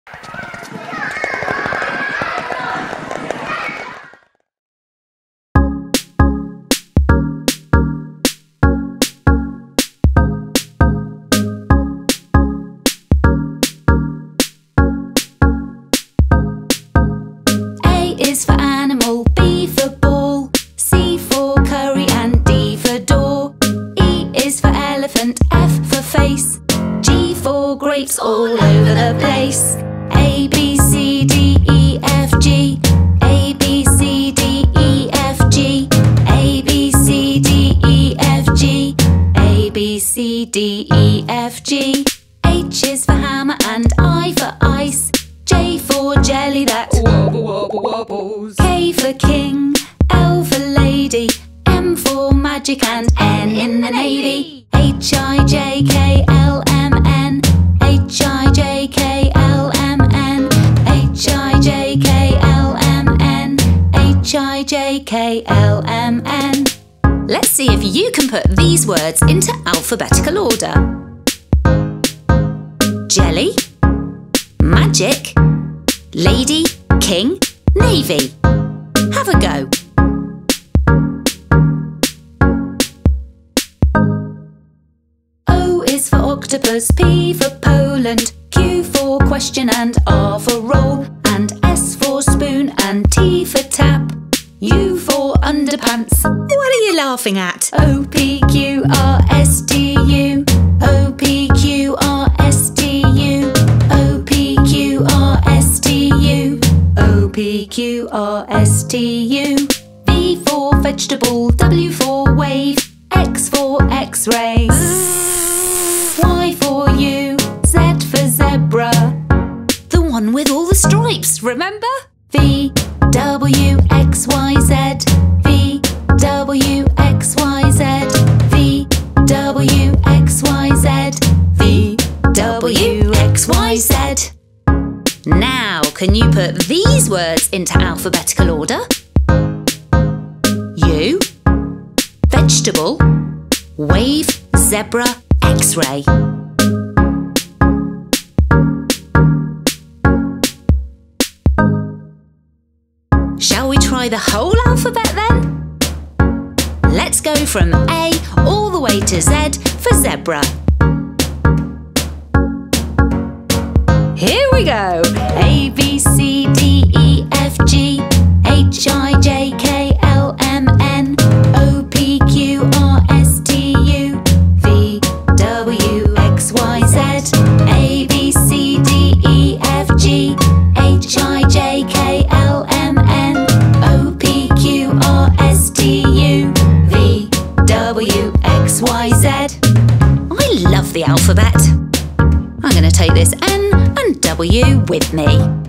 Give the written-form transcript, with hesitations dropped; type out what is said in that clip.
Is for animal, B for ball, C for curry and D for door. E is for elephant, F for face, G for grapes all over the place. A, B, C, D, E, F, G, A, B, C, D, E, F, G, A, B, C, D, E, F, G, A, B, C, D, E, F, G. H is for hammer and I for ice, J for jelly that wobble wobble wobbles, K for king, L for lady, M for magic and N in the navy. H, I, J, K, L, M, N, H, I, J, K, L, M, N, H, I, J, K, L, M, N, H, I, J, K, L, M, N. Let's see if you can put these words into alphabetical order. Jelly, magic, lady, king, navy. Have a go. O is for octopus, P for Poland, Q for question and R for roll, and S for spoon and T for tap, U for underpants. What are you laughing at? O, P, Q, R, S, T, U, O, P, Q, R, S, T, U, O, P, Q, R, S, T, U, O, P, Q, R, S, T, U. V for vegetable, W for wave, X for X-ray, Y for U, Z for zebra, the one with all the stripes, remember? V, W, X, Y, Z, V, W, X, Y, Z, V, W, X, Y, Z, V, W, X, Y, Z. Now, can you put these words into alphabetical order? U, vegetable, wave, zebra, X-ray. Shall we try the whole alphabet then? Let's go from A all the way to Z for zebra. Here we go! A, B, C, D, E, F, G, H, I, J, K, L, M, N, O, P, Q, R, S, T, U, V, W, X, Y, Z, A, B, C, D, E, F, G, H, I, J, K, L, M, N, O, P, Q, R, S, T, U, V, W, X, Y, Z. I love the alphabet. I'm going to take this N and W with me.